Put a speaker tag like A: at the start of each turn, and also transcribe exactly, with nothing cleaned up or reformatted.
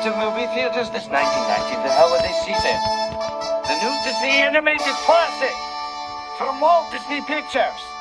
A: to movie theaters this nineteen ninety, the holiday season. The new Disney animated classic from Walt Disney Pictures.